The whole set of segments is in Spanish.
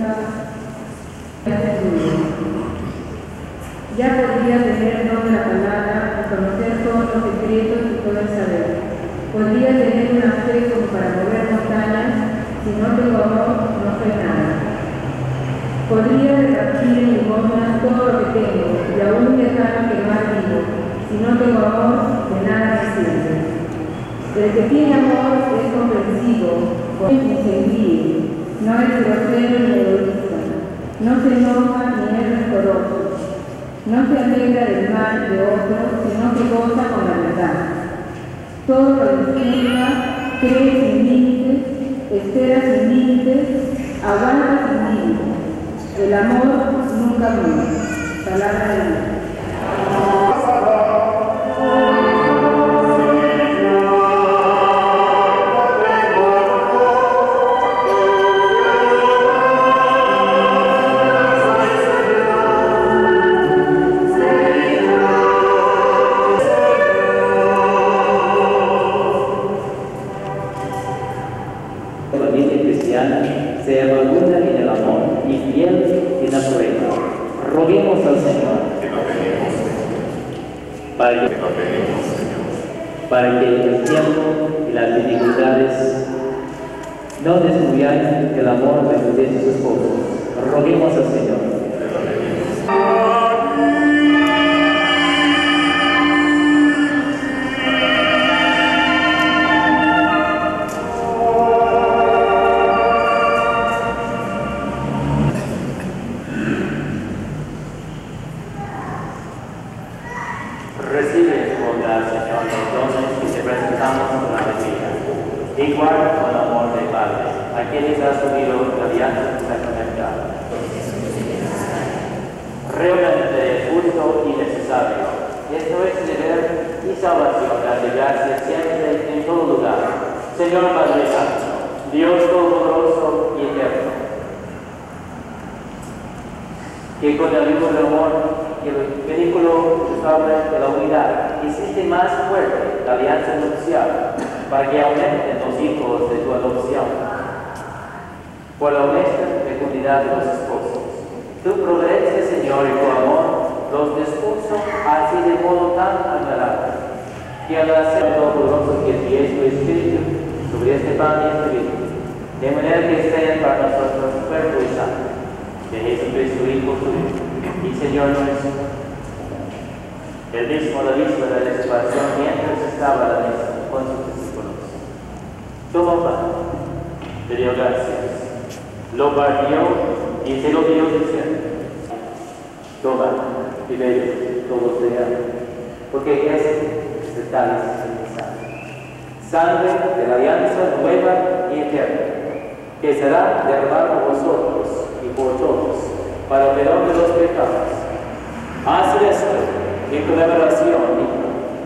Ya podría tener don de la palabra, conocer todos los secretos y todo el saber. Podría tener una fe como para mover montañas, si no tengo amor, no soy nada. Podría repartir en limosna todo lo que tengo, y aún dejar quemar vivo, si no tengo amor, de nada me sirve. El que tiene amor es comprensivo, insensible, no es grosero ni egoísta, no se enoja ni es rencoroso, no se alegra del mal de otro, sino que goza con la verdad. Todo lo disfruta, cree sin límites, espera sin límites, aguanta sin límites. El amor nunca muere. Palabra de Dios. Se evalúa en el amor y fiel en la prueba. Roguemos al Señor para que el tiempo y las dificultades no destruyan el amor de sus esposos. Roguemos al Señor. Recibe con gracia, Señor, los dones que te presentamos con alegría. Y guarda con amor de Padre a quienes has unido la alianza sacramental. Realmente justo y necesario. Esto es deber y salvación, darte gracias siempre en todo lugar. Señor Padre Santo, Dios Todopoderoso y Eterno, que con la ayuda del amor y el vínculo estable de la unidad hiciste más fuerte la alianza nupcial para que aumenten los hijos de tu adopción. Por la honesta fecundidad de los esposos, tu providencia, Señor, y tu amor los dispuso así de modo tan admirable, que al hacer Todopoderoso que envíe tu Espíritu sobre este pan y este vino, de manera que sean para nosotros cuerpo y sangre de Jesucristo, Hijo tuyo y Señor nuestro. El mismo la vista de la salvación mientras estaba a la mesa con sus discípulos. Tomó pan, le dio gracias, lo partió y se lo dio diciendo: toma y bebe todos de él, porque es de tales sangre de la alianza nueva y eterna, que será derramada por vosotros y por todos, para el perdón de los pecados. Haz esto en conmemoración mía.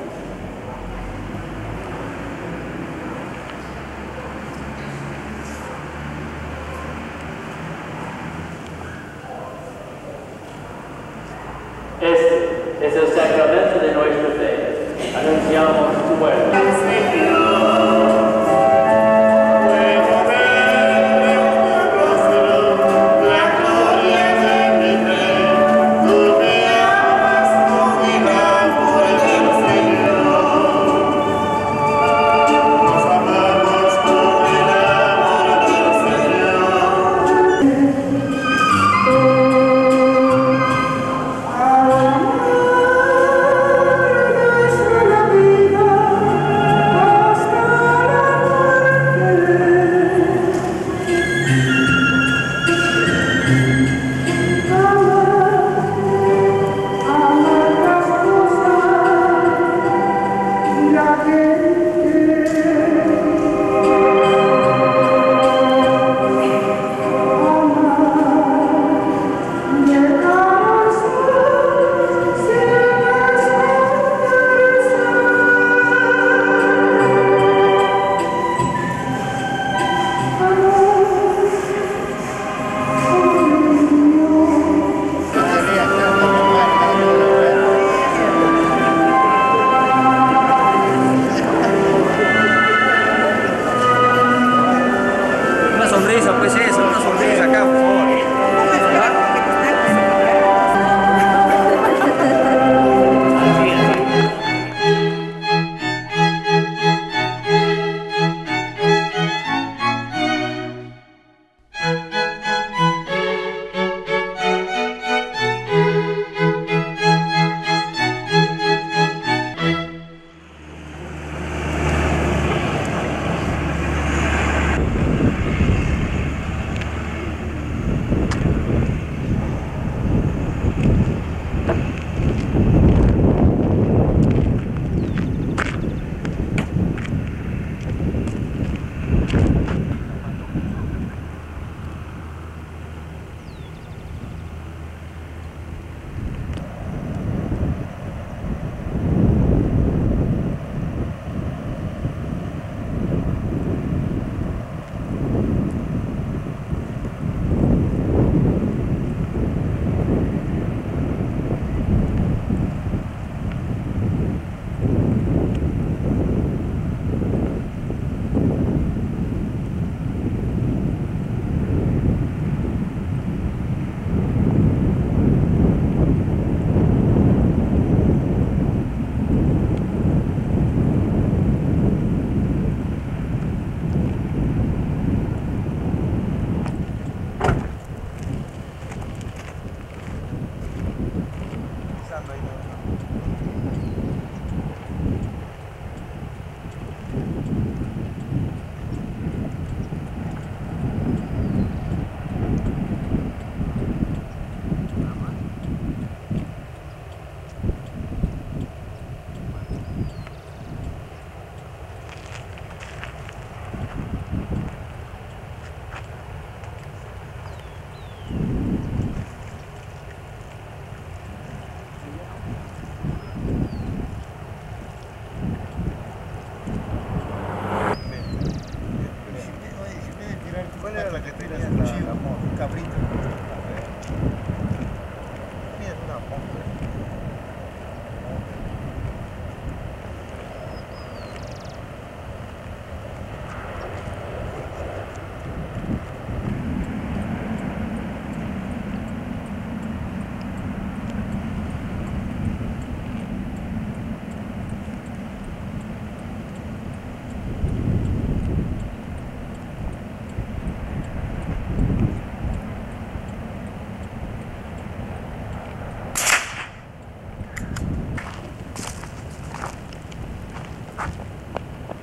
Este es el sacramento de nuestra fe. Anunciamos tu muerte.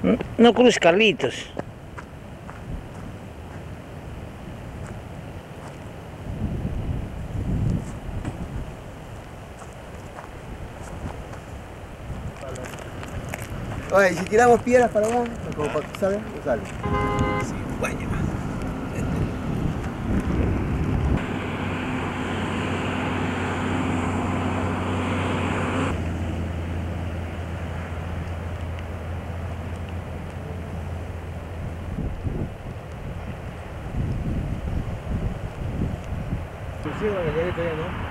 No cruces, Carlitos. Oye, si tiramos piedras para abajo, como para que salga, no sale. Sí, guaya. Sí, la galletita ya, ¿no?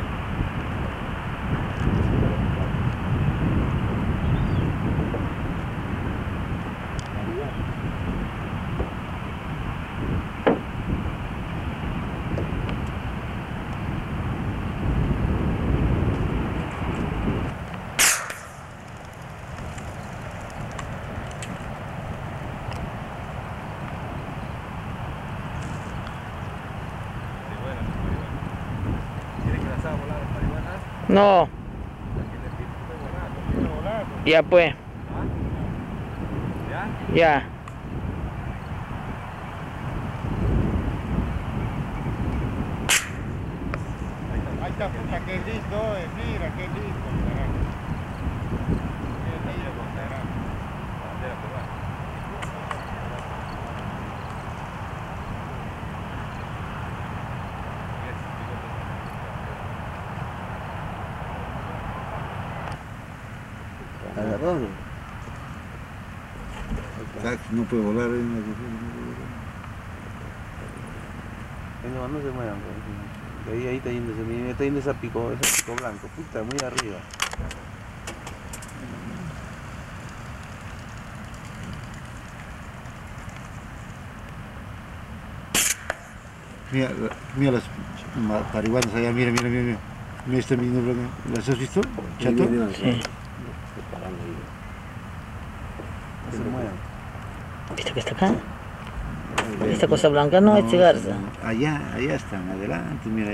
No. Ya pues. Ya. Ahí está, puta, qué lindo, mira, qué lindo, carajo. Qué lindo, carajo. Bandera peruana. Agarrado. No puede volar ahí. No, no se muevan. Ahí está yendo ese pico blanco, puta, muy arriba. Mira las parihuanas allá, mira. Mira este mismo, ¿las has visto? Chato. Sí. No se muevan. ¿Viste que está acá? Esta cosa blanca no es garza. Allá están, adelante, mira.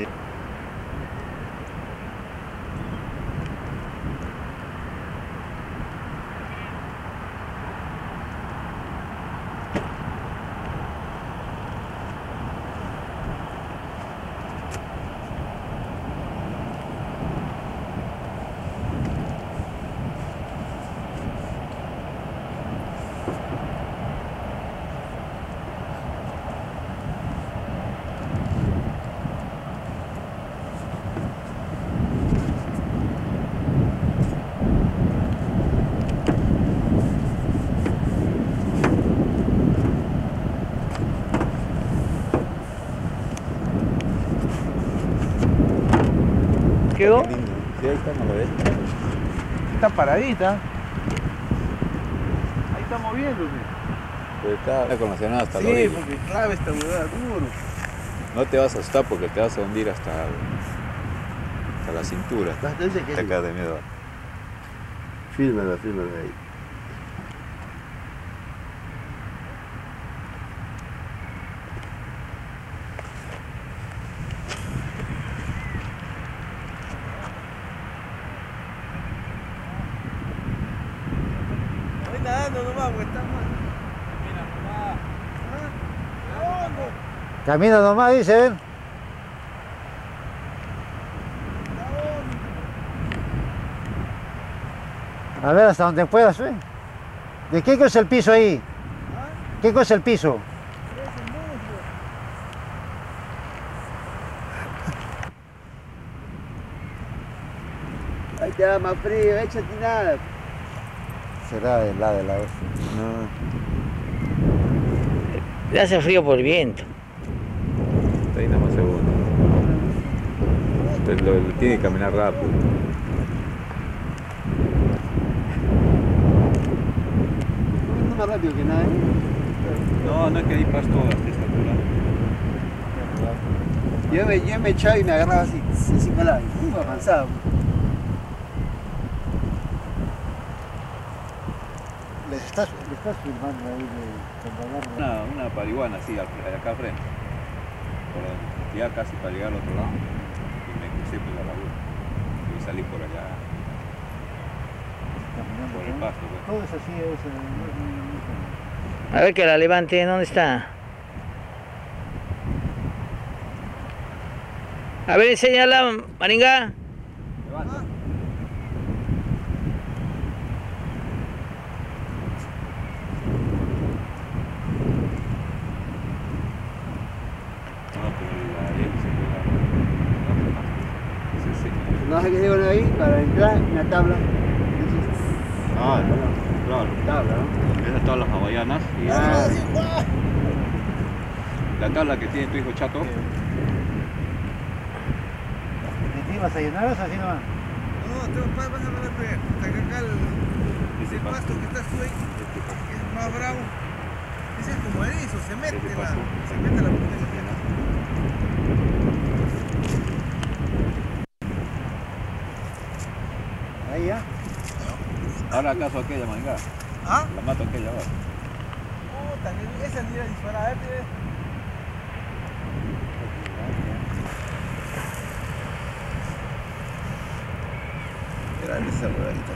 ¿Quedó? Sí, ahí está, no lo ves. Está paradita. Ahí está moviéndose. Pero está con la cenada hasta la Sí, orilla. porque clave esta huevada duro. No te vas a asustar porque te vas a hundir hasta la cintura. Te cagas de miedo. Fírmala ahí. Voy nadando nomás porque está mal. Camina nomás, dice, ven. A ver, hasta donde puedas, ven. ¿De qué cosa es el piso ahí? ¿Qué cosa es el piso? Ahí te da más frío, échate nada. Será de la hostia. No. Le hace frío por el viento. Está ahí nada más segundo. Lo tiene que caminar rápido. No más rápido que nada, No es que hay pasto a esta altura. Yo me echaba y me agarraba así, encima la avanzado. Le estás filmando ahí de Una parihuana así, acá al frente. Ya casi para llegar al otro lado. Y me crucé por la laguna. Y salí por allá. caminando. Por el ¿no? pasto, pues. Todo es así, A ver que la levante, ¿dónde está? A ver, enséñala, Maringa. Levanta. No, pero la ley se puede. No sé qué digo ahí para entrar en la tabla. Ah, claro. Tabla, ¿no? Esas tablas hawaianas. Y Ah, la tabla que tiene tu hijo Chato. ¿Y te ibas a llenar o así nomás? No, te vas a ver acá ese pasto que estás tú ahí, que es más bravo. Ese es como erizo, se mete la punta de la pierna. Ahí ya. Ahora acaso aquella manga. ¿Ah? La mato aquella ahora. Puta, esa ni era disparada, grande esa huevadita.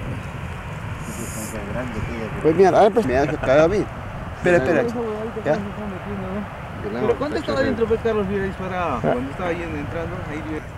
pues mira, a ver, pues me ha cagado a mí. Espera. ¿Ya? ¿Pero cuánto estaba dentro, pues, Carlos? Hubiera disparado. Cuando estaba yendo entrando, ahí